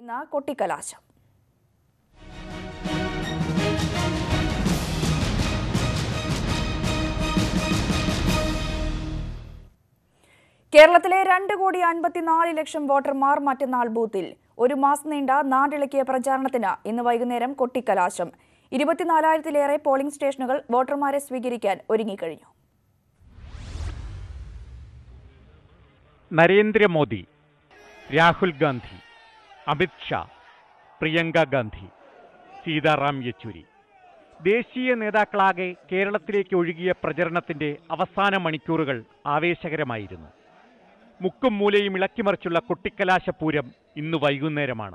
ഇന്ന് കൊട്ടിക്കലാശം. കേരളത്തിലെ 2,54,00,000 വോട്ടർമാർ മറ്റന്നാൾ ബൂത്തിൽ. ഒരു മാസം നീണ്ട നാടിളക്കിയ പ്രചാരണത്തിന് ഇന്ന് വൈകുന്നേരം കൊട്ടിക്കലാശം. 24,000-ലേറെ പോളിംഗ് സ്റ്റേഷനുകൾ വോട്ടർമാരെ സ്വീകരിക്കാൻ ഒരുങ്ങിക്കഴിഞ്ഞു. നരേന്ദ്രമോദി, രാഹുൽ ഗാന്ധി, അമിത് ഷാ, പ്രിയങ്ക ഗാന്ധി, സീതാറാം യെച്ചൂരി ദേശീയ നേതാക്കളാകെ കേരളത്തിലേക്ക് ഒഴുകിയ പ്രചരണത്തിന്റെ അവസാന മണിക്കൂറുകൾ ആവേശകരമായിരുന്നു. മുക്കും മൂലയും ഇളക്കിമറിച്ചുള്ള കൊട്ടിക്കലാശപൂരം ഇന്ന് വൈകുന്നേരമാണ്.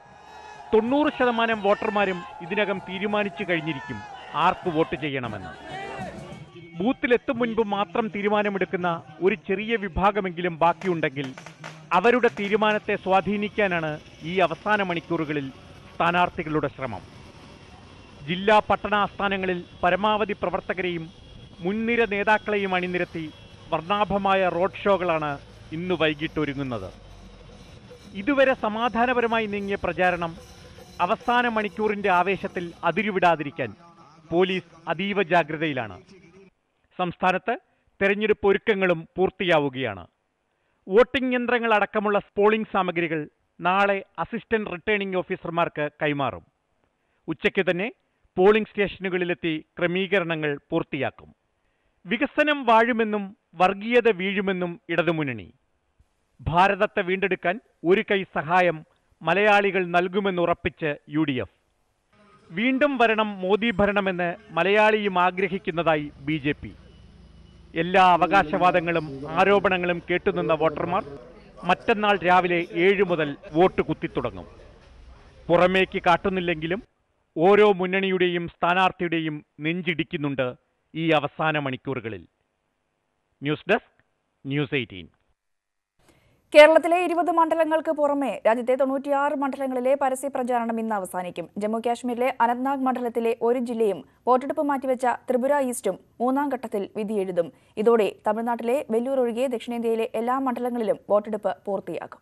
90% വോട്ടർമാരും ഇതിനകം തീരുമാനിച്ചു കഴിഞ്ഞിരിക്കും ആർക്ക് വോട്ട് ചെയ്യണമെന്ന്. ബൂത്തിലെത്തും മുൻപ് മാത്രം തീരുമാനമെടുക്കുന്ന ഒരു ചെറിയ വിഭാഗമെങ്കിലും ബാക്കിയുണ്ടെങ്കിൽ അവരുടെ തീരുമാനത്തെ സ്വാധീനിക്കാനാണ് ഈ അവസാന മണിക്കൂറുകളിൽ സ്ഥാനാർത്ഥികളുടെ ശ്രമം. ജില്ലാ പട്ടണ ആസ്ഥാനങ്ങളിൽ പരമാവധി പ്രവർത്തകരെയും മുൻനിര നേതാക്കളെയും അണിനിരത്തി വർണ്ണാഭമായ റോഡ് ഷോകളാണ് ഇന്ന് വൈകിട്ട് ഒരുങ്ങുന്നത്. ഇതുവരെ സമാധാനപരമായി നീങ്ങിയ പ്രചാരണം അവസാന മണിക്കൂറിന്റെ ആവേശത്തിൽ അതിരുവിടാതിരിക്കാൻ പോലീസ് അതീവ ജാഗ്രതയിലാണ്. സംസ്ഥാനത്ത് തെരഞ്ഞെടുപ്പ് ഒരുക്കങ്ങളും പൂർത്തിയാവുകയാണ്. വോട്ടിംഗ് യന്ത്രങ്ങൾ അടക്കമുള്ള പോളിംഗ് സാമഗ്രികൾ നാളെ അസിസ്റ്റന്റ് റിട്ടേണിംഗ് ഓഫീസർമാർക്ക് കൈമാറും. ഉച്ചയ്ക്ക് തന്നെ പോളിംഗ് സ്റ്റേഷനുകളിലെത്തി ക്രമീകരണങ്ങൾ പൂർത്തിയാക്കും. വികസനം വാഴുമെന്നും വർഗീയത വീഴുമെന്നും ഇടതുമുന്നണി. ഭാരതത്തെ വീണ്ടെടുക്കാൻ ഒരു കൈ സഹായം മലയാളികൾ നൽകുമെന്നുറപ്പിച്ച് UDF. വീണ്ടും വരണം മോദി ഭരണമെന്ന് മലയാളിയും ആഗ്രഹിക്കുന്നതായി BJP. എല്ലാ അവകാശവാദങ്ങളും ആരോപണങ്ങളും കേട്ടുനിന്ന വോട്ടർമാർ മറ്റന്നാൾ രാവിലെ 7 മുതൽ വോട്ട് കുത്തിത്തുടങ്ങും. പുറമേക്ക് കാട്ടുന്നില്ലെങ്കിലും ഓരോ മുന്നണിയുടെയും സ്ഥാനാർത്ഥിയുടെയും നെഞ്ചിടിക്കുന്നുണ്ട് ഈ അവസാന മണിക്കൂറുകളിൽ. News desk, news 18. കേരളത്തിലെ 20 മണ്ഡലങ്ങൾക്ക് പുറമെ രാജ്യത്തെ 96 മണ്ഡലങ്ങളിലെ പരസ്യ പ്രചാരണം ഇന്ന് അവസാനിക്കും. ജമ്മു കാശ്മീരിലെ അനന്ത്നാഗ് മണ്ഡലത്തിലെ ഒരു ജില്ലയും വോട്ടെടുപ്പ് മാറ്റിവെച്ച ത്രിപുര ഈസ്റ്റും 3ാം ഘട്ടത്തിൽ വിധിയെഴുതും. ഇതോടെ തമിഴ്നാട്ടിലെ വെല്ലൂർ ഒഴികെ ദക്ഷിണേന്ത്യയിലെ എല്ലാ മണ്ഡലങ്ങളിലും വോട്ടെടുപ്പ് പൂർത്തിയാകും.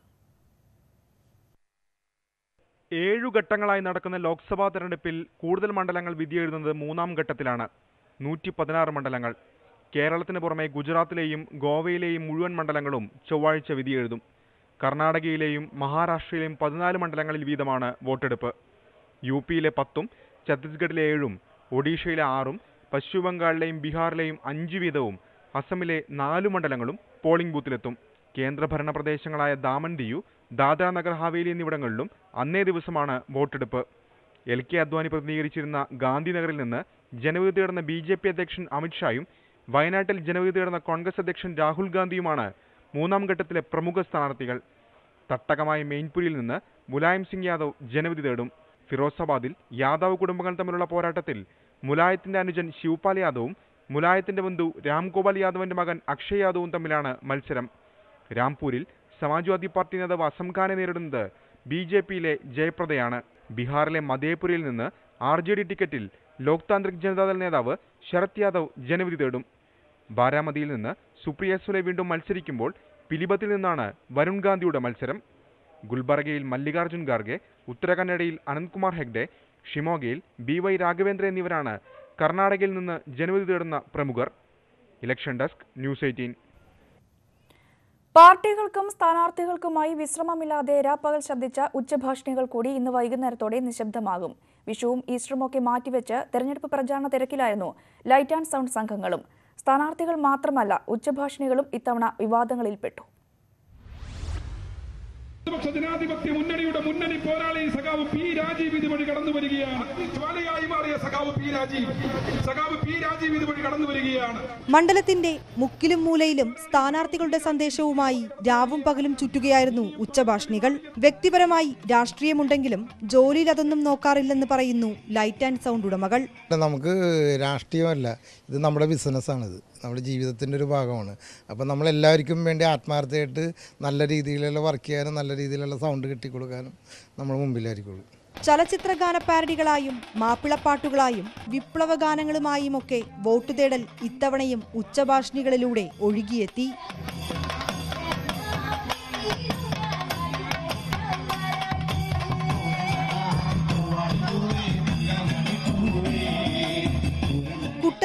7 ഘട്ടങ്ങളായി നടക്കുന്ന ലോക്സഭാ തെരഞ്ഞെടുപ്പിൽ കൂടുതൽ മണ്ഡലങ്ങൾ വിധിയെഴുതുന്നത് 3ാം ഘട്ടത്തിലാണ്. 116 മണ്ഡലങ്ങൾ. കേരളത്തിന് പുറമെ ഗുജറാത്തിലെയും ഗോവയിലെയും മുഴുവൻ മണ്ഡലങ്ങളും ചൊവ്വാഴ്ച വിധിയെഴുതും. കർണാടകയിലെയും മഹാരാഷ്ട്രയിലെയും 14 മണ്ഡലങ്ങളിൽ വീതമാണ് വോട്ടെടുപ്പ്. UPയിലെ 10ഉം ഛത്തീസ്ഗഡിലെ 7ഉം ഒഡീഷയിലെ 6ഉം പശ്ചിമബംഗാളിലെയും ബീഹാറിലെയും 5 വീതവും അസമിലെ 4 മണ്ഡലങ്ങളും പോളിംഗ് ബൂത്തിലെത്തും. കേന്ദ്രഭരണ പ്രദേശങ്ങളായ ദാമൻ ദിയു, ദാദ്ര നഗർ ഹവേലി എന്നിവിടങ്ങളിലും അന്നേ ദിവസമാണ് വോട്ടെടുപ്പ്. LK അദ്വാനി പ്രതിനിധീകരിച്ചിരുന്ന ഗാന്ധിനഗറിൽ നിന്ന് ജനവിധി തേടുന്ന BJP അധ്യക്ഷൻ അമിത് ഷായും വയനാട്ടിൽ ജനവിധി തേടുന്ന കോൺഗ്രസ് അധ്യക്ഷൻ രാഹുൽ ഗാന്ധിയുമാണ് 3ാം ഘട്ടത്തിലെ പ്രമുഖ സ്ഥാനാർത്ഥികൾ. തട്ടകമായ മെയിൻപുരിയിൽ നിന്ന് മുലായം സിംഗ് യാദവ് ജനവിധി തേടും. ഫിറോസാബാദിൽ യാദവ് കുടുംബങ്ങൾ തമ്മിലുള്ള പോരാട്ടത്തിൽ മുലായത്തിന്റെ അനുജൻ ശിവപാൽ യാദവും മുലായത്തിന്റെ ബന്ധു രാംഗോപാൽ യാദവിന്റെ മകൻ അക്ഷയ് യാദവും തമ്മിലാണ് മത്സരം. രാംപൂരിൽ സമാജ്വാദി പാർട്ടി നേതാവ് അസം ഖാനെ നേരിടുന്നത് BJPയിലെ ജയപ്രദയാണ്. ബീഹാറിലെ മധേപുരയിൽ നിന്ന് RJD ടിക്കറ്റിൽ ലോക് താന്ത്രിക് ജനതാദൾ നേതാവ് ശരത് യാദവ് ജനവിധി തേടും. ബാരാമതിയിൽ നിന്ന് സുപ്രിയ സുലെ വീണ്ടും മത്സരിക്കുമ്പോൾ പിലിഭത്തിൽ നിന്നാണ് വരുൺ ഗാന്ധിയുടെ മത്സരം. ഗുൽബർഗയിൽ മല്ലികാർജുൻ ഖാർഗെ, ഉത്തരകന്നഡയിൽ അനന്ത്കുമാർ ഹെഗ്ഡെ, ഷിമോഗയിൽ BY രാഘവേന്ദ്ര എന്നിവരാണ് കർണാടകയിൽ നിന്ന് ജനവിധി തേടുന്ന പ്രമുഖർ. Election desk, news 18. പാർട്ടികൾക്കും സ്ഥാനാർത്ഥികൾക്കുമായി വിശ്രമമില്ലാതെ രാപ്പകൽ ശബ്ദിച്ച ഉച്ചഭാഷിണികൾ കൂടി ഇന്ന് വൈകുന്നേരത്തോടെ നിശബ്ദമാകും. വിഷുവും ഈസ്റ്ററുമൊക്കെ മാറ്റിവെച്ച് തെരഞ്ഞെടുപ്പ് പ്രചാരണ തിരക്കിലായിരുന്നു ലൈറ്റ് ആൻഡ് സൗണ്ട് സംഘങ്ങളും. സ്ഥാനാർത്ഥികൾ മാത്രമല്ല, ഉച്ചഭാഷിണികളും ഇത്തവണ വിവാദങ്ങളിൽപ്പെട്ടു. ജനാധിപത്യ മുന്നണിയുടെ മുന്നണി പോരാളി സഖാവ് P. രാജീവ് ഇതുവഴി കടന്നു വരികയാണ്. ജ്വാലയായി മാറിയ സഖാവ് P. രാജീവ് ഇതുവഴി കടന്നു വരികയാണ്. മണ്ഡലത്തിന്റെ മുക്കിലും മൂലയിലും സ്ഥാനാർത്ഥികളുടെ സന്ദേശവുമായി രാവും പകലും ചുറ്റുകയായിരുന്നു ഉച്ചഭാഷിണികൾ. വ്യക്തിപരമായി രാഷ്ട്രീയമുണ്ടെങ്കിലും ജോലിയിൽ അതൊന്നും നോക്കാറില്ലെന്ന് പറയുന്നു ലൈറ്റ് ആൻഡ് സൗണ്ട് ഉടമകൾ. നമുക്ക് രാഷ്ട്രീയമല്ല, ഇത് നമ്മുടെ ബിസിനസ്സാണിത്, നമ്മുടെ ജീവിതത്തിൻ്റെ ഒരു ഭാഗമാണ്. അപ്പോൾ നമ്മളെല്ലാവർക്കും വേണ്ടി ആത്മാർത്ഥമായിട്ട് നല്ല രീതിയിലുള്ള വർക്ക് ചെയ്യാനും നല്ല രീതിയിലുള്ള സൗണ്ട് കിട്ടിക്കൊടുക്കാനും നമ്മൾ മുമ്പിലായിരിക്കുള്ളൂ. ചലച്ചിത്ര ഗാന പാരഡികളായും മാപ്പിളപ്പാട്ടുകളായും വിപ്ലവ ഗാനങ്ങളുമായുമൊക്കെ വോട്ട് തേടൽ ഇത്തവണയും ഉച്ചഭാഷിണികളിലൂടെ ഒഴുകിയെത്തി.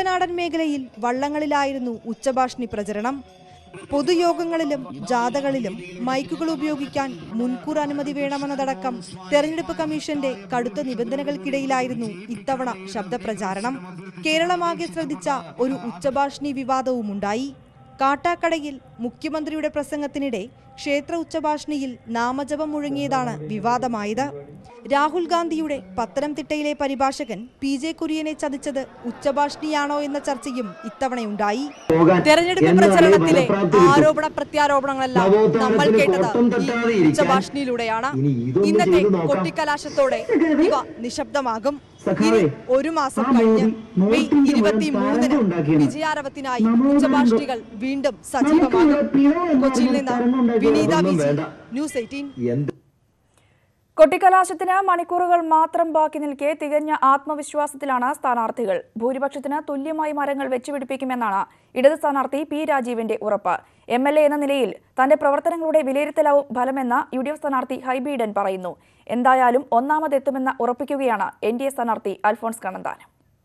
കുട്ടനാടൻ മേഖലയിൽ വള്ളങ്ങളിലായിരുന്നു ഉച്ചഭാഷിണി പ്രചരണം. പൊതുയോഗങ്ങളിലും ജാഥകളിലും മൈക്കുകൾ ഉപയോഗിക്കാൻ മുൻകൂർ അനുമതി വേണമെന്നതടക്കം തെരഞ്ഞെടുപ്പ് കമ്മീഷന്റെ കടുത്ത നിബന്ധനകൾക്കിടയിലായിരുന്നു ഇത്തവണ ശബ്ദപ്രചാരണം. കേരളമാകെ ശ്രദ്ധിച്ച ഒരു ഉച്ചഭാഷിണി വിവാദവുമുണ്ടായി. കാട്ടാക്കടയിൽ മുഖ്യമന്ത്രിയുടെ പ്രസംഗത്തിനിടെ ക്ഷേത്ര ഉച്ചഭാഷിണിയിൽ നാമജപം മുഴങ്ങിയതാണ് വിവാദമായത്. രാഹുൽ ഗാന്ധിയുടെ പത്തനംതിട്ടയിലെ പരിഭാഷകൻ PJ കുര്യനെ ചതിച്ചത് ഉച്ചഭാഷിണിയാണോ എന്ന ചർച്ചയും ഇത്തവണയുണ്ടായി. തെരഞ്ഞെടുപ്പ് പ്രചരണത്തിലെ ആരോപണ പ്രത്യാരോപണങ്ങളെല്ലാം നമ്മൾ കേട്ടത് ഈ ഉച്ചഭാഷിണിയിലൂടെയാണ്. ഇന്നത്തെ കൊട്ടിക്കലാശത്തോടെ ഇവ നിശബ്ദമാകും. ഇനി ഒരു മാസം കഴിഞ്ഞ് മെയ് 23-ന് വിജയാരവത്തിനായി ഉച്ചഭാഷിണികൾ വീണ്ടും സജീവമാകും. കൊച്ചിയിൽ നിന്ന് വിനീത വിജി, ന്യൂസ് 18. കൊട്ടിക്കലാശത്തിന് മണിക്കൂറുകൾ മാത്രം ബാക്കി നിൽക്കെ തികഞ്ഞ ആത്മവിശ്വാസത്തിലാണ് സ്ഥാനാർത്ഥികൾ. ഭൂരിപക്ഷത്തിന് തുല്യമായി മരങ്ങൾ വെച്ചുപിടിപ്പിക്കുമെന്നാണ് ഇടത് സ്ഥാനാർത്ഥി P. രാജീവിന്റെ ഉറപ്പ്. MLA എന്ന നിലയിൽ തന്റെ പ്രവർത്തനങ്ങളുടെ വിലയിരുത്തലാവും ഫലമെന്ന് UDF സ്ഥാനാർത്ഥി ഹൈബി ഈഡൻ പറയുന്നു. എന്തായാലും ഒന്നാമതെത്തുമെന്ന് ഉറപ്പിക്കുകയാണ് NDA സ്ഥാനാർത്ഥി അൽഫോൺസ് കണ്ണന്താനം.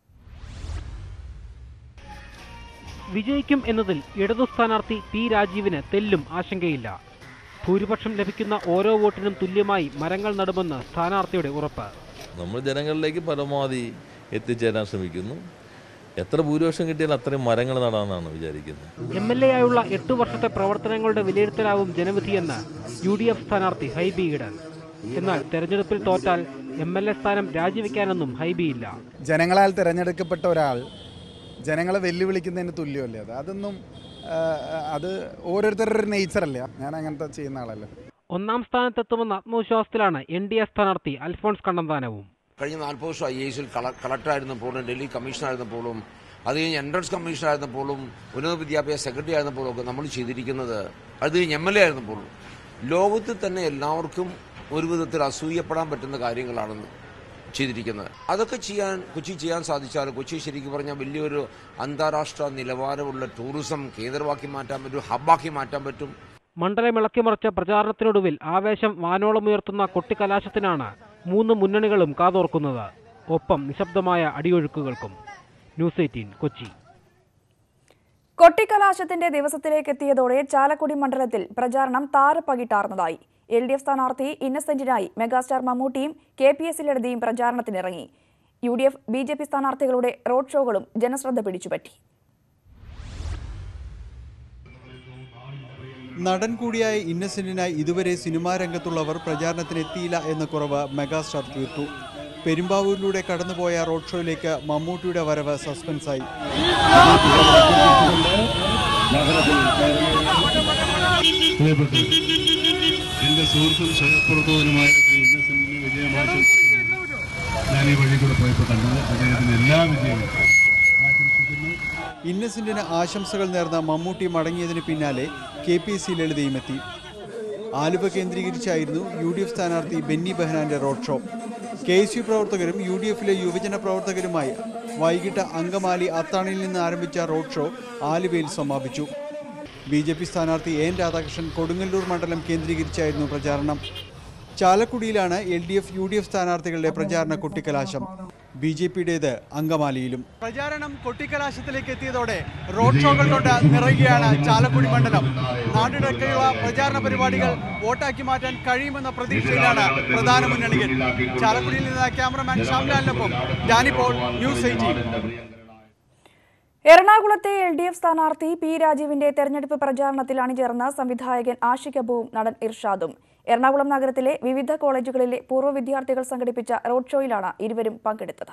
വിജയിക്കും എന്നതിൽ ഇടതു സ്ഥാനാർത്ഥി P. രാജീവിന് തെല്ലും ആശങ്കയില്ല. ഭൂരിപക്ഷം ലഭിക്കുന്ന ഓരോ വോട്ടിനും തുല്യമായി മരങ്ങൾ നടുമെന്ന് സ്ഥാനാർത്ഥിയുടെ ഉറപ്പ്. നമ്മൾ ജനങ്ങളിലേക്ക് പരമാവധി എത്തിച്ചേരാൻ ശ്രമിക്കുന്നു. എത്ര ഭൂരിപക്ഷം കിട്ടിയാൽ അത്രയും മരങ്ങൾ നടാനാണ് വിചാരിക്കുന്നത്. MLA ആയുള്ള 8 വർഷത്തെ പ്രവർത്തനങ്ങളുടെ വിലയിരുത്തലാവും ജനവിധിയെന്ന് UDF സ്ഥാനാർത്ഥി ഹൈബി ഈഡൻ. എന്നാൽ തെരഞ്ഞെടുപ്പിൽ തോറ്റാൽ MLA സ്ഥാനം രാജിവെക്കാനൊന്നും ഹൈബിയില്ല. ജനങ്ങളാൽ തിരഞ്ഞെടുക്കപ്പെട്ട ഒരാൾ ജനങ്ങളെ വെല്ലുവിളിക്കുന്നതിന് തുല്യമല്ലേ അതൊന്നും അത് ഓരോരുത്തരുടെ നേച്ചറല്ലേ. ഞാൻ അങ്ങനത്തെ ചെയ്യുന്ന ആളല്ല. ഒന്നാം സ്ഥാനത്തെത്തുമെന്ന ആത്മവിശ്വാസത്തിലാണ് NDA സ്ഥാനാർത്ഥി അൽഫോൺസ് കണ്ണന്താനവും. കഴിഞ്ഞ 40 വർഷം IASൽ കളക്ടറായിരുന്നപ്പോഴും ഡൽഹി കമ്മീഷണറായിരുന്നപ്പോഴും അത് കഴിഞ്ഞ് എൻട്രൻസ് കമ്മീഷണറായിരുന്നപ്പോഴും ഉന്നത വിദ്യാഭ്യാസ സെക്രട്ടറി ആയിരുന്നപ്പോഴും ഒക്കെ നമ്മൾ ചെയ്തിരിക്കുന്നത്, അത് കഴിഞ്ഞ് MLA ആയിരുന്നപ്പോഴും ലോകത്തിൽ തന്നെ എല്ലാവർക്കും ഒരു വിധത്തിൽ അസൂയപ്പെടാൻ പറ്റുന്ന കാര്യങ്ങളാണെന്ന് ചെയ്തിരിക്കുന്നത്. അതൊക്കെ കൊച്ചി ചെയ്യാൻ സാധിച്ചാൽ കൊച്ചി ശരിക്കും പറഞ്ഞാൽ വലിയൊരു അന്താരാഷ്ട്ര നിലവാരമുള്ള ടൂറിസം കേന്ദ്രമാക്കി മാറ്റാൻ പറ്റും, ഹബ്ബാക്കി മാറ്റാൻ പറ്റും. മണ്ഡലം ഇളക്കിമറിച്ച പ്രചാരണത്തിനൊടുവിൽ ആവേശം വാനോളമുയർത്തുന്ന കൊട്ടിക്കലാശത്തിനാണ് 3 മുന്നണികളും കാതോർക്കുന്നത്. ഒപ്പം നിശബ്ദമായ അടിയൊഴുക്കുകൾക്കും. ന്യൂസ് 18 കൊച്ചി. കൊട്ടിക്കലാശത്തിന്റെ ദിവസത്തിലേക്ക് എത്തിയതോടെ ചാലക്കുടി മണ്ഡലത്തിൽ പ്രചാരണം താരപ്പകിട്ടാർന്നതായി. LDF സ്ഥാനാർത്ഥി ഇന്നസെന്റിനായി മെഗാസ്റ്റാർ മമ്മൂട്ടിയും KPS ലളിതയും പ്രചാരണത്തിനിറങ്ങി. UDF BJP സ്ഥാനാർത്ഥികളുടെ റോഡ് ഷോകളും ജനശ്രദ്ധ പിടിച്ചുപറ്റി. നടൻ കൂടിയായ ഇന്നസെന്റിനായി ഇതുവരെ സിനിമാ രംഗത്തുള്ളവർ പ്രചാരണത്തിനെത്തിയില്ല എന്ന കുറവ് മെഗാസ്റ്റാർ തീർത്തു. പെരുമ്പാവൂരിലൂടെ കടന്നുപോയ റോഡ് ഷോയിലേക്ക് മമ്മൂട്ടിയുടെ വരവ് സസ്പെൻസായി. എന്റെ സുഹൃത്തും സഹപ്രവർത്തകനുമായ ശ്രീ ഇന്നസെന്റിന് വിജയമാശംസിക്കുന്നു. ഞാൻ ഈ വഴി കൂടെ പോയപ്പോൾ കണ്ടത് അദ്ദേഹത്തിന് എല്ലാ വിജയവും ആശംസിക്കുന്നു. ഇന്നസെന്റിന് ആശംസകൾ നേർന്ന മമ്മൂട്ടി മടങ്ങിയതിന് പിന്നാലെ KPS ലളിതയും എത്തി. ആലുവ കേന്ദ്രീകരിച്ചായിരുന്നു UDF സ്ഥാനാർത്ഥി ബെന്നി ബെഹനാന്റെ റോഡ് ഷോ. KSU പ്രവർത്തകരും UDFലെ യുവജന പ്രവർത്തകരുമായി വൈകിട്ട് അങ്കമാലി അത്താണിയിൽ നിന്ന് ആരംഭിച്ച റോഡ് ഷോ ആലുവയിൽ സമാപിച്ചു. BJP സ്ഥാനാർത്ഥി N രാധാകൃഷ്ണൻ കൊടുങ്ങല്ലൂർ മണ്ഡലം കേന്ദ്രീകരിച്ചായിരുന്നു പ്രചാരണം. ചാലക്കുടിയിലാണ് LDF UDF സ്ഥാനാർത്ഥികളുടെ പ്രചാരണ കൊട്ടിക്കലാശം. BJPയുടേത് അങ്കമാലിയിലും. പ്രചാരണം കൊട്ടിക്കലാശത്തിലേക്ക് എത്തിയതോടെ റോഡ് ഷോകൾ കൊണ്ട് നിറയുകയാണ് ചാലക്കുടി മണ്ഡലം. നാട്ടിടയ്ക്കുള്ള പ്രചാരണ പരിപാടികൾ വോട്ടാക്കി മാറ്റാൻ കഴിയുമെന്ന പ്രതീക്ഷയിലാണ് പ്രധാന മുന്നണികൾ. ചാലക്കുടിയിൽ നിന്ന് ക്യാമറമാൻ ശ്യാംലാലിനൊപ്പം ഡാനി പോൾ, ന്യൂസ് 18. എറണാകുളത്തെ LDF സ്ഥാനാർത്ഥി P. രാജീവിന്റെ തെരഞ്ഞെടുപ്പ് പ്രചാരണത്തിൽ അണിചേർന്ന സംവിധായകൻ ആഷിഖ് അബുവും നടൻ ഇർഷാദും. എറണാകുളം നഗരത്തിലെ വിവിധ കോളേജുകളിലെ പൂർവ്വ വിദ്യാർത്ഥികൾ സംഘടിപ്പിച്ച റോഡ് ഷോയിലാണ് ഇരുവരും പങ്കെടുത്തത്.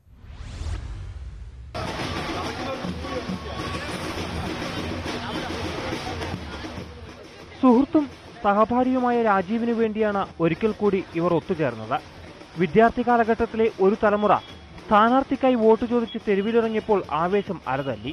സുഹൃത്തും സഹപാഠിയുമായ രാജീവിനു വേണ്ടിയാണ് ഒരിക്കൽ കൂടി ഇവർ ഒത്തുചേർന്നത്. വിദ്യാർത്ഥി കാലഘട്ടത്തിലെ ഒരു തലമുറ സ്ഥാനാർത്ഥിക്കായി വോട്ട് ചോദിച്ച് തെരുവിലിറങ്ങിയപ്പോൾ ആവേശം അലതല്ലി.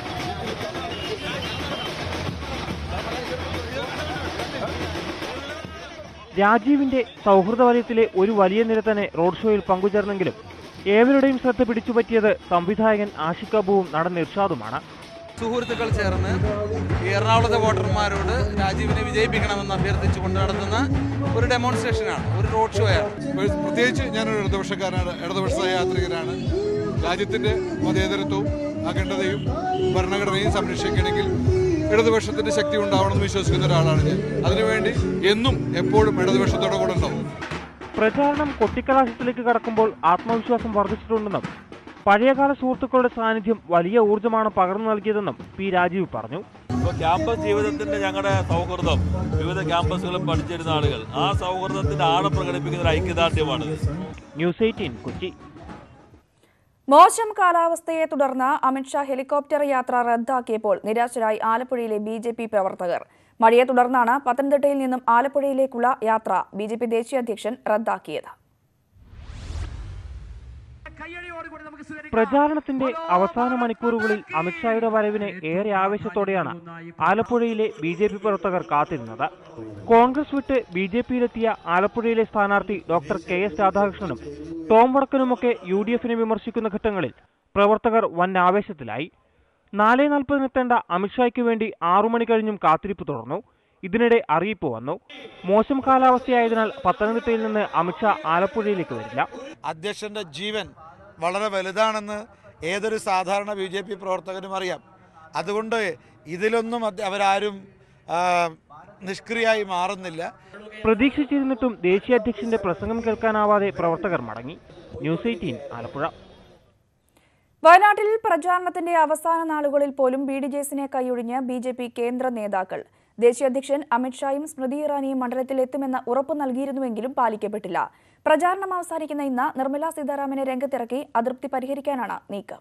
രാജീവിന്റെ സൗഹൃദ വലയത്തിലെ ഒരു വലിയ നിര തന്നെ റോഡ് ഷോയിൽ പങ്കുചേർന്നെങ്കിലും ഏവരുടെയും ശ്രദ്ധ പിടിച്ചുപറ്റിയത് സംവിധായകൻ ആഷിഖ് അബുവും നടൻ ഇർഷാദുമാണ്. സുഹൃത്തുക്കൾ ചേർന്ന് എറണാകുളത്തെ വോട്ടർമാരോട് രാജീവിനെ വിജയിപ്പിക്കണമെന്ന് അഭ്യർത്ഥിച്ചുകൊണ്ട് നടത്തുന്ന ഒരു ഡെമോൺസ്ട്രേഷനാണ്, ഒരു റോഡ് ഷോയാണ്. പ്രത്യേകിച്ച് ഞാനൊരു ഇടതുപക്ഷ യാത്രികനാണ്. രാജ്യത്തിൻ്റെ മതേതരത്വവും അഖണ്ഡതയും ഭരണഘടനയും സംരക്ഷിക്കണമെങ്കിൽ ഇടതുപക്ഷത്തിൻ്റെ ശക്തി ഉണ്ടാവണമെന്ന് വിശ്വസിക്കുന്ന ഒരാളാണ് ഞാൻ. അതിനുവേണ്ടി എന്നും എപ്പോഴും ഇടതുപക്ഷത്തോടെ കൂടെ ഉണ്ടാവും. പ്രചാരണം കൊട്ടിക്കലാശത്തിലേക്ക് കടക്കുമ്പോൾ ആത്മവിശ്വാസം വർദ്ധിച്ചിട്ടുണ്ടെന്നും പഴയകാല സുഹൃത്തുക്കളുടെ സാന്നിധ്യം വലിയ ഊർജ്ജമാണ് പകർന്നു നൽകിയതെന്നും പി രാജീവ് പറഞ്ഞു. ക്യാമ്പസ് ജീവിതത്തിന്റെ ഞങ്ങളുടെ സൗഹൃദം, വിവിധ ക്യാമ്പസുകളിൽ പഠിച്ചിരുന്ന ആളുകൾ, ആ സൗഹൃദത്തിന്റെ ആഴം പ്രകടിപ്പിക്കുന്ന ഒരു ഐക്യദാർഢ്യമാണ്. ന്യൂസ് 18 കൊച്ചി. മോശം കാലാവസ്ഥയെ തുടർന്ന് അമിത്ഷാ ഹെലികോപ്റ്റർ യാത്ര റദ്ദാക്കിയപ്പോൾ നിരാശരായി ആലപ്പുഴയിലെ BJP പ്രവർത്തകർ. മഴയെ തുടർന്നാണ് പത്തനംതിട്ടയിൽ നിന്നും ആലപ്പുഴയിലേക്കുള്ള യാത്ര BJP ദേശീയ അധ്യക്ഷൻ റദ്ദാക്കിയത്. പ്രചാരണത്തിന്റെ അവസാന മണിക്കൂറുകളിൽ അമിത്ഷായുടെ വരവിനെ ഏറെ ആവേശത്തോടെയാണ് ആലപ്പുഴയിലെ BJP പ്രവർത്തകർ കാത്തിരുന്നത്. കോൺഗ്രസ് വിട്ട് BJPയിലെത്തിയ ആലപ്പുഴയിലെ സ്ഥാനാർത്ഥി ഡോക്ടർ KS രാധാകൃഷ്ണനും ടോം വടക്കനുമൊക്കെ UDFനെ വിമർശിക്കുന്ന ഘട്ടങ്ങളിൽ പ്രവർത്തകർ വൻ ആവേശത്തിലായി. 4:40 എത്തേണ്ട അമിത്ഷായ്ക്ക് വേണ്ടി 6 മണി കഴിഞ്ഞും കാത്തിരിപ്പ് തുടർന്നു. ഇതിനിടെ അറിയിപ്പ് വന്നു, മോശം കാലാവസ്ഥയായതിനാൽ പത്തനംതിട്ടയിൽ നിന്ന് അമിത്ഷാ ആലപ്പുഴയിലേക്ക് വരില്ല. അധ്യക്ഷന്റെ ജീവൻ വളരെ വലുതാണെന്ന് ഏതൊരു സാധാരണ BJP പ്രവർത്തകനും അറിയാം. അതുകൊണ്ട് ഇതിലൊന്നും അവരാരും നിഷ്ക്രിയായി മാറുന്നില്ല. പ്രതീക്ഷിച്ചിരുന്നിട്ടും ദേശീയ അധ്യക്ഷന്റെ പ്രസംഗം കേൾക്കാനാവാതെ പ്രവർത്തകർ മടങ്ങി. ന്യൂസ് 18 ആലപ്പുഴ. വയനാട്ടിൽ പ്രചാരണത്തിന്റെ അവസാന നാളുകളിൽ പോലും BDJസിനെ കൈയൊഴിഞ്ഞ് BJP കേന്ദ്ര നേതാക്കൾ. ദേശീയ അധ്യക്ഷൻ അമിത്ഷായും സ്മൃതി ഇറാനിയും മണ്ഡലത്തിലെത്തുമെന്ന് ഉറപ്പു നൽകിയിരുന്നുവെങ്കിലും പാലിക്കപ്പെട്ടില്ല. പ്രചാരണം അവസാനിക്കുന്ന ഇന്ന് നിർമ്മലാ സീതാരാമനെ രംഗത്തിറക്കി അതൃപ്തി പരിഹരിക്കാനാണ് നീക്കം.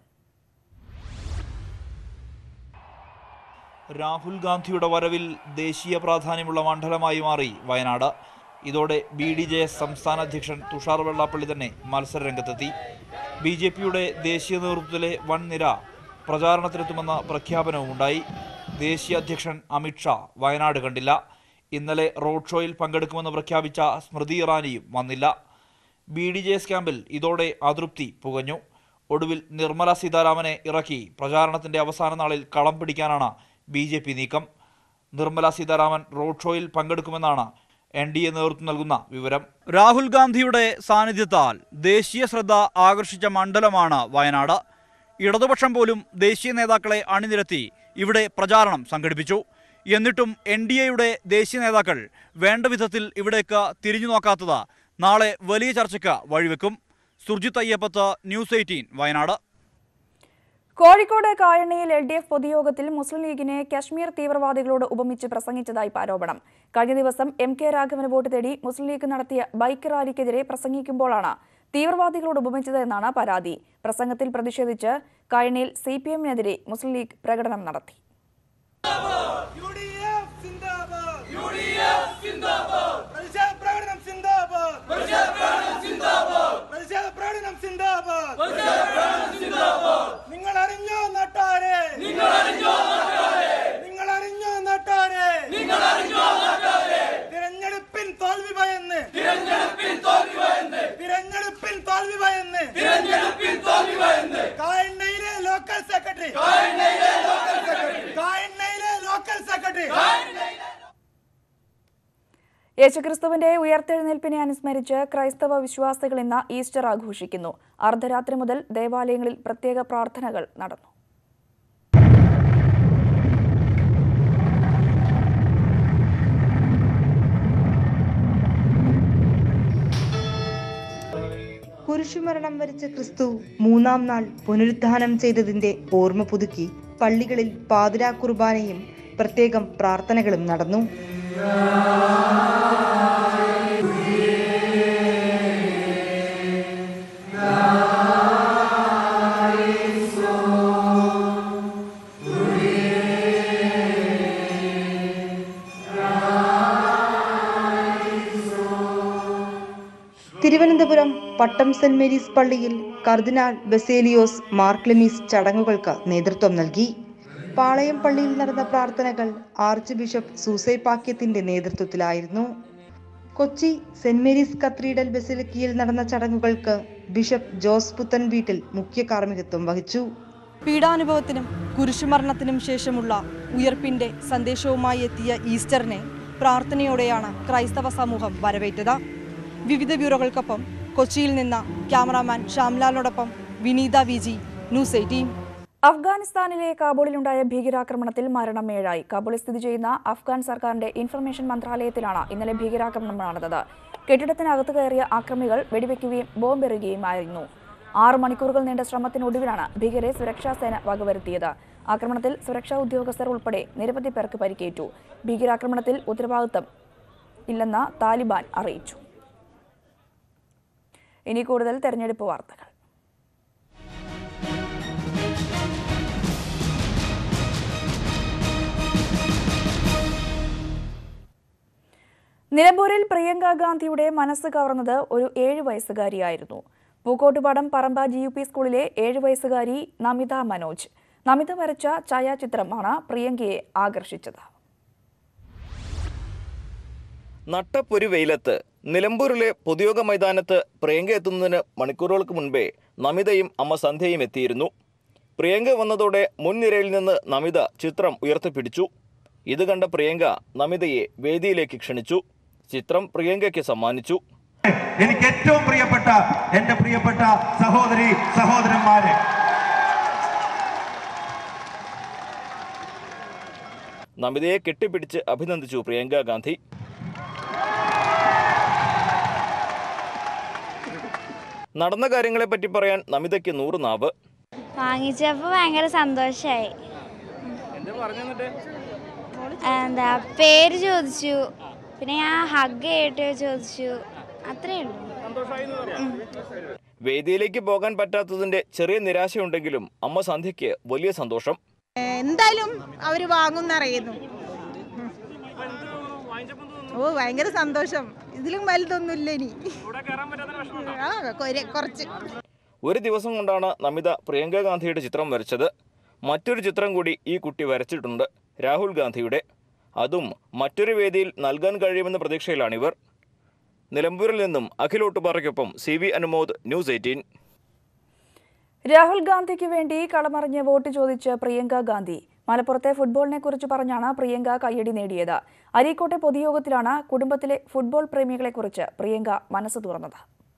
രാഹുൽ ഗാന്ധിയുടെ വരവിൽ ദേശീയ പ്രാധാന്യമുള്ള മണ്ഡലമായി മാറി വയനാട്. ഇതോടെ BDJS സംസ്ഥാന അധ്യക്ഷൻ തുഷാർ വെള്ളാപ്പള്ളി തന്നെ മത്സരരംഗത്തെത്തി. BJPയുടെ ദേശീയ നേതൃത്വത്തിലെ വൻ നിര പ്രചാരണത്തിനെത്തുമെന്ന പ്രഖ്യാപനവുമുണ്ടായി. ദേശീയ അധ്യക്ഷൻ അമിത്ഷാ വയനാട് കണ്ടില്ല. ഇന്നലെ റോഡ് ഷോയിൽ പങ്കെടുക്കുമെന്ന് പ്രഖ്യാപിച്ച സ്മൃതി ഇറാനിയും വന്നില്ല. BDJS ക്യാമ്പിൽ ഇതോടെ അതൃപ്തി പുകഞ്ഞു. ഒടുവിൽ നിർമ്മലാ സീതാരാമനെ ഇറക്കി പ്രചാരണത്തിന്റെ അവസാന നാളിൽ കളം പിടിക്കാനാണ് BJP നീക്കം. നിർമ്മലാ സീതാരാമൻ റോഡ് ഷോയിൽ പങ്കെടുക്കുമെന്നാണ് NDA നേതൃത്വം നൽകുന്ന വിവരം. രാഹുൽ ഗാന്ധിയുടെ സാന്നിധ്യത്താൽ ദേശീയ ശ്രദ്ധ ആകർഷിച്ച മണ്ഡലമാണ് വയനാട്. ഇടതുപക്ഷം പോലും ദേശീയ നേതാക്കളെ അണിനിരത്തി ഇവിടെ പ്രചാരണം സംഘടിപ്പിച്ചു. എന്നിട്ടും NDAയുടെ ദേശീയ നേതാക്കൾ വേണ്ട വിധത്തിൽ ഇവിടേക്ക് തിരിഞ്ഞു നോക്കാത്തത് നാളെ വലിയ ചർച്ചയ്ക്ക് വഴിവെക്കും. സുർജിത് അയ്യപ്പത്ത്, ന്യൂസ് 18 വയനാട്. കോഴിക്കോട് കായണ്ണയിൽ LDF പൊതുയോഗത്തിൽ മുസ്ലിം ലീഗിനെ കശ്മീർ തീവ്രവാദികളോട് ഉപമിച്ച് പ്രസംഗിച്ചതായി ആരോപണം. കഴിഞ്ഞ ദിവസം MK രാഘവന് വോട്ട് തേടി മുസ്ലിം ലീഗ് നടത്തിയ ബൈക്ക് റാലിക്കെതിരെ പ്രസംഗിക്കുമ്പോഴാണ് തീവ്രവാദികളോട് ഉപമിച്ചതെന്നാണ് പരാതി. പ്രസംഗത്തിൽ പ്രതിഷേധിച്ച് കായണ്ണയിൽ CPM-നെതിരെ മുസ്ലിം ലീഗ് പ്രകടനം നടത്തി. യേശുക്രിസ്തുവിന്റെ ഉയർത്തെഴുന്നേൽപ്പിനെ അനുസ്മരിച്ച് ക്രൈസ്തവ വിശ്വാസികൾ ഇന്ന് ഈസ്റ്റർ ആഘോഷിക്കുന്നു. അർദ്ധരാത്രി മുതൽ ദേവാലയങ്ങളിൽ പ്രത്യേക പ്രാർത്ഥനകൾ നടന്നു. കുരിശുമരണം വരിച്ച ക്രിസ്തു 3-ാം നാൾ പുനരുത്ഥാനം ചെയ്തതിന്റെ ഓർമ്മ പുതുക്കി പള്ളികളിൽ പാതിരാ കുർബാനയും പ്രത്യേകം പ്രാർത്ഥനകളും നടന്നു. തിരുവനന്തപുരം പട്ടം സെന്റ് മേരീസ് പള്ളിയിൽ കർദിനാൾ ബസേലിയോസ് മാർ ക്ലെമീസ് ചടങ്ങുകൾക്ക് നേതൃത്വം നൽകി. പാളയം പള്ളിയിൽ നടന്ന പ്രാർത്ഥനകൾ ആർച്ച് ബിഷപ്പ് സൂസൈപാക്യത്തിന്റെ നേതൃത്വത്തിലായിരുന്നു. കൊച്ചി സെന്റ് മേരീസ് കത്തീഡ്രൽ ബസിലിക്കയിൽ നടന്ന ചടങ്ങുകൾക്ക് ബിഷപ്പ് ജോസ് പുത്തൻ വീട്ടിൽ മുഖ്യ കാർമ്മികത്വം വഹിച്ചു. പീഡാനുഭവത്തിനും കുരിശുമരണത്തിനും ശേഷമുള്ള ഉയർപ്പിന്റെ സന്ദേശവുമായി എത്തിയ ഈസ്റ്ററിനെ പ്രാർത്ഥനയോടെയാണ് ക്രൈസ്തവ സമൂഹം വരവേറ്റത്. വിവിധ ബ്യൂറോകൾക്കൊപ്പം കൊച്ചിയിൽ നിന്ന് ക്യാമറാമാൻ ശ്യാംലാലിനോടൊപ്പം വിനീത വിജി, ന്യൂസ് 18. അഫ്ഗാനിസ്ഥാനിലെ കാബൂളിലുണ്ടായ ഭീകരാക്രമണത്തിൽ മരണം 7. കാബൂളിൽ സ്ഥിതി ചെയ്യുന്ന അഫ്ഗാൻ സർക്കാരിന്റെ ഇൻഫർമേഷൻ മന്ത്രാലയത്തിലാണ് ഇന്നലെ ഭീകരാക്രമണം നടന്നത്. കെട്ടിടത്തിനകത്ത് കയറിയ ആക്രമികൾ വെടിവെക്കുകയും ബോംബെറിയുകയുമായിരുന്നു. 6 മണിക്കൂറുകൾ നീണ്ട ശ്രമത്തിനൊടുവിലാണ് ഭീകരരെ സുരക്ഷാ സേന വകവരുത്തിയത്. ആക്രമണത്തിൽ സുരക്ഷാ ഉദ്യോഗസ്ഥർ ഉൾപ്പെടെ നിരവധി പേർക്ക് പരിക്കേറ്റു. ഭീകരാക്രമണത്തിൽ ഉത്തരവാദിത്തം ഇല്ലെന്ന് താലിബാൻ അറിയിച്ചു. ഇനി കൂടുതൽ തെരഞ്ഞെടുപ്പ് വാർത്തകൾ. നിലമ്പൂരിൽ പ്രിയങ്ക ഗാന്ധിയുടെ മനസ്സ് കവർന്നത് ഒരു 7 വയസ്സുകാരിയായിരുന്നു. പൂക്കോട്ടുപാടം പറമ്പ GUP സ്കൂളിലെ 7 വയസ്സുകാരി നമിത മനോജ്. നമിത വരച്ച ഛായാചിത്രമാണ് പ്രിയങ്കയെ ആകർഷിച്ചത്. നട്ടപ്പൊരു വെയിലത്ത് നിലമ്പൂരിലെ പൊതുയോഗ മൈതാനത്ത് പ്രിയങ്ക എത്തുന്നതിന് മണിക്കൂറുകൾക്ക് മുൻപേ നമിതയും അമ്മ സന്ധ്യയും എത്തിയിരുന്നു. പ്രിയങ്ക വന്നതോടെ മുൻനിരയിൽ നിന്ന് നമിത ചിത്രം ഉയർത്തിപ്പിടിച്ചു. ഇത് കണ്ട പ്രിയങ്ക നമിതയെ വേദിയിലേക്ക് ക്ഷണിച്ചു. ചിത്രം പ്രിയങ്കയ്ക്ക് സമ്മാനിച്ചു. എനിക്ക് ഏറ്റവും പ്രിയപ്പെട്ട എന്റെ പ്രിയപ്പെട്ട സഹോദരി സഹോദരന്മാരെ, നമിതയെ കെട്ടിപ്പിടിച്ച് അഭിനന്ദിച്ചു പ്രിയങ്ക ഗാന്ധി. നടന്ന കാര്യങ്ങളെപ്പറ്റി പറയാൻ നമിതയ്ക്ക് 100 നാവ്. വാങ്ങിച്ചപ്പോൾ ഭയങ്കര സന്തോഷമായി. എന്താ പേര് ചോദിച്ചു, പിന്നെ ഞാൻ ഹഗ് ചെയ്തിട്ട് ചോദിച്ചു, അത്രേ ഉള്ളൂ. വേദിയിലേക്ക് പോകാൻ പറ്റാത്തതിന്റെ ചെറിയ നിരാശയുണ്ടെങ്കിലും അമ്മ സന്ധ്യയ്ക്ക് വലിയ സന്തോഷം. എന്തായാലും അവര് വാങ്ങുന്നറിയുന്നു. ഭയങ്കര സന്തോഷം. ഇതിലും വലുതൊന്നുമില്ല ഇനി. കുറച്ച്. ഒരു ദിവസം കൊണ്ടാണ് നമിത പ്രിയങ്ക ഗാന്ധിയുടെ ചിത്രം വരച്ചത്. മറ്റൊരു ചിത്രം കൂടി ഈ കുട്ടി വരച്ചിട്ടുണ്ട്, രാഹുൽ ഗാന്ധിയുടെ. അതും മറ്റൊരു വേദിയിൽ നൽകാൻ കഴിയുമെന്ന പ്രതീക്ഷയിലാണിവർ. നിലമ്പൂരിൽ നിന്നും അഖിലോട്ടുപാറയ്ക്കൊപ്പം CV അനുമോദ്, ന്യൂസ് 18. രാഹുൽ ഗാന്ധിക്ക് വേണ്ടി കളമറിഞ്ഞ് വോട്ട് ചോദിച്ച് പ്രിയങ്ക ഗാന്ധി. മലപ്പുറത്തെ ഫുട്ബോളിനെ കുറിച്ച് പറഞ്ഞാണ് പ്രിയങ്ക കയ്യടി നേടിയത്. അരീക്കോട്ടെ പൊതുയോഗത്തിലാണ് കുടുംബത്തിലെ ഫുട്ബോൾ പ്രേമികളെക്കുറിച്ച് പ്രിയങ്ക മനസ്സ് തുറന്നത്.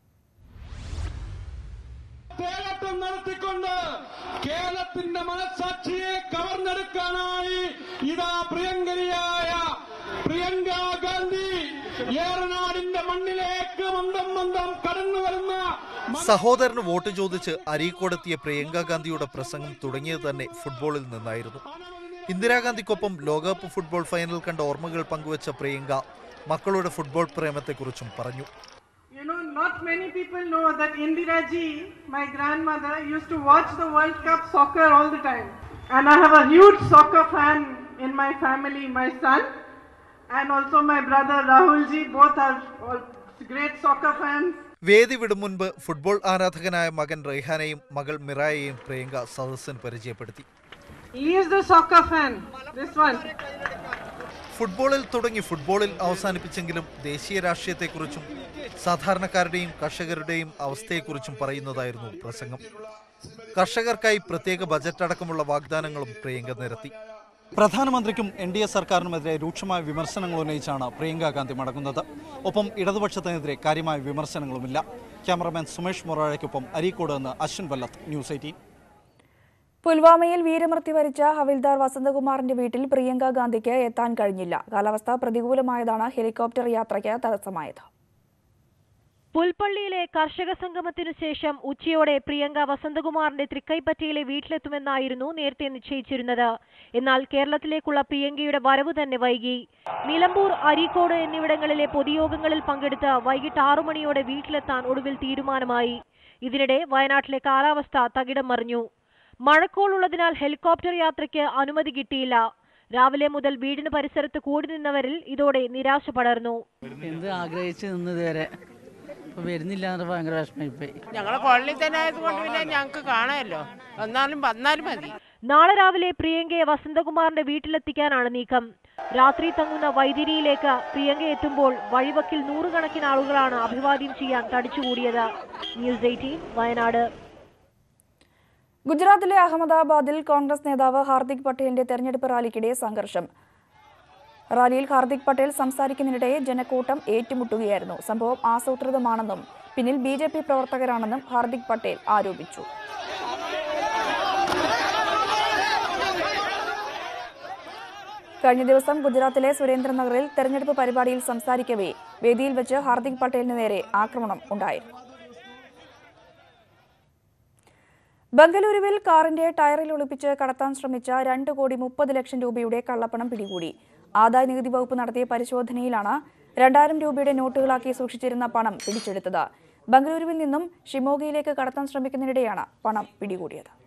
നടത്തിക്കൊണ്ട് കേരളത്തിന്റെ മനസാക്ഷിയെ കവർന്നെടുക്കാനായി ഇതാ പ്രിയങ്കരിയായ പ്രിയങ്ക ഗാന്ധി ഏറനാടിന്റെ മണ്ണിലേക്ക് മന്ദം മന്ദം കടന്നു വരുന്ന സഹോദരന് വോട്ട് ചോദിച്ച് അരീക്കോടെത്തിയ പ്രിയങ്ക ഗാന്ധിയുടെ പ്രസംഗം തുടങ്ങിയത് തന്നെ ഫുട്ബോളിൽ നിന്നായിരുന്നു. ഇന്ദിരാഗാന്ധിക്കൊപ്പം ലോകകപ്പ് ഫുട്ബോൾ ഫൈനൽ കണ്ട ഓർമ്മകൾ പങ്കുവച്ച പ്രിയങ്ക മക്കളുടെ ഫുട്ബോൾ പ്രേമത്തെക്കുറിച്ചും പറഞ്ഞു. Not many people know that Indira ji, my grandmother, used to watch the World Cup soccer all the time. And I have a huge soccer fan in my family, my son. And also my brother Rahul ji, both are great soccer fans. വേദി വിടും മുൻപ് football ആരാധകനായ മകൻ റെയ്ഹാനെയും മകൾ മിറായെയും പ്രിയങ്ക സദസ്സിന് പരിചയപ്പെടുത്തി. He is the soccer fan, this one. ഫുട്ബോളിൽ തുടങ്ങി ഫുട്ബോളിൽ അവസാനിപ്പിച്ചെങ്കിലും ദേശീയ രാഷ്ട്രീയത്തെക്കുറിച്ചും സാധാരണക്കാരുടെയും കർഷകരുടെയും അവസ്ഥയെക്കുറിച്ചും പറയുന്നതായിരുന്നു പ്രസംഗം. കർഷകർക്കായി പ്രത്യേക ബജറ്റ് അടക്കമുള്ള വാഗ്ദാനങ്ങളും പ്രിയങ്ക നിരത്തി. പ്രധാനമന്ത്രിക്കും NDA സർക്കാരിനുമെതിരെ രൂക്ഷമായ വിമർശനങ്ങൾ ഉന്നയിച്ചാണ് പ്രിയങ്ക ഗാന്ധി മടങ്ങുന്നത്. ഒപ്പം ഇടതുപക്ഷത്തിനെതിരെ കാര്യമായ വിമർശനങ്ങളുമില്ല. ക്യാമറമാൻ സുമേഷ് മൊറാഴയ്ക്കൊപ്പം അരീക്കോട് നിന്ന് അശ്വിൻ വല്ലത്ത്, ന്യൂസ് 18. പുൽവാമയിൽ വീരമൃത്യു വരിച്ച ഹവിൽദാർ വസന്തകുമാറിന്റെ വീട്ടിൽ പ്രിയങ്ക ഗാന്ധിക്ക് എത്താൻ കഴിഞ്ഞില്ല. കാലാവസ്ഥ പ്രതികൂലമായതാണ് ഹെലികോപ്റ്റർ യാത്രയ്ക്ക് തടസ്സമായത്. പുൽപ്പള്ളിയിലെ കർഷക സംഗമത്തിനു ശേഷം ഉച്ചയോടെ പ്രിയങ്ക വസന്തകുമാറിന്റെ തൃക്കൈപ്പറ്റയിലെ വീട്ടിലെത്തുമെന്നായിരുന്നു നേരത്തെ നിശ്ചയിച്ചിരുന്നത്. എന്നാൽ കേരളത്തിലേക്കുള്ള പ്രിയങ്കയുടെ വരവ് തന്നെ വൈകി. നിലമ്പൂർ, അരീക്കോട് എന്നിവിടങ്ങളിലെ പൊതുയോഗങ്ങളിൽ പങ്കെടുത്ത് വൈകിട്ട് 6 മണിയോടെ വീട്ടിലെത്താൻ ഒടുവിൽ തീരുമാനമായി. ഇതിനിടെ വയനാട്ടിലെ കാലാവസ്ഥ തകിടം മറിഞ്ഞു. മഴക്കോളുള്ളതിനാൽ ഹെലികോപ്റ്റർ യാത്രയ്ക്ക് അനുമതി കിട്ടിയില്ല. രാവിലെ മുതൽ വീടിന് പരിസരത്ത് കൂടി നിന്നവരിൽ ഇതോടെ നിരാശ പടർന്നു. എന്ത് ആഗ്രഹിച്ചു നിന്നതുവരെ വരുന്നില്ല, ഭയങ്കര വിഷമമായി. ഞങ്ങളെ പള്ളിയിൽ തന്നെ ആയതുകൊണ്ട് പിന്നെ ഞങ്ങൾക്ക് കാണാമല്ലോ, വന്നാലും മതി. നാളെ രാവിലെ പ്രിയങ്കയെ വസന്തകുമാറിന്റെ വീട്ടിലെത്തിക്കാനാണ് നീക്കം. രാത്രി തങ്ങുന്ന വൈതിരിയിലേക്ക് പ്രിയങ്ക എത്തുമ്പോൾ വഴിവക്കിൽ 100 കണക്കിന് ആളുകളാണ് അഭിവാദ്യം ചെയ്യാൻ തടിച്ചുകൂടിയത്. ന്യൂസ് 18 വയനാട്. ഗുജറാത്തിലെ അഹമ്മദാബാദിൽ കോൺഗ്രസ് നേതാവ് ഹാർദിക് പട്ടേലിന്റെ തെരഞ്ഞെടുപ്പ് റാലിക്കിടെ സംഘർഷം. റാലിയിൽ ഹാർദിക് പട്ടേൽ സംസാരിക്കുന്നതിനിടെ ജനക്കൂട്ടം ഏറ്റുമുട്ടുകയായിരുന്നു. സംഭവം ആസൂത്രിതമാണെന്നും പിന്നിൽ BJP പ്രവർത്തകരാണെന്നും ഹാർദിക് പട്ടേൽ ആരോപിച്ചു. കഴിഞ്ഞ ദിവസം ഗുജറാത്തിലെ സുരേന്ദ്രനഗറിൽ തെരഞ്ഞെടുപ്പ് പരിപാടിയിൽ സംസാരിക്കവേ വേദിയിൽ വെച്ച് ഹാർദിക് പട്ടേലിന് നേരെ ആക്രമണം ഉണ്ടായിരുന്നു. ബംഗളൂരുവിൽ കാറിന്റെ ടയറിൽ ഒളിപ്പിച്ച് കടത്താൻ ശ്രമിച്ച 2,30,00,000 രൂപയുടെ കള്ളപ്പണം പിടികൂടി. ആദായനികുതി വകുപ്പ് നടത്തിയ പരിശോധനയിലാണ് 2,000 രൂപയുടെ നോട്ടുകളാക്കി സൂക്ഷിച്ചിരുന്ന പണം പിടിച്ചെടുത്തത്. ബംഗളൂരുവിൽ നിന്നും ഷിമോഗയിലേക്ക് കടത്താൻ ശ്രമിക്കുന്നതിനിടെയാണ് പണം പിടികൂടിയത്.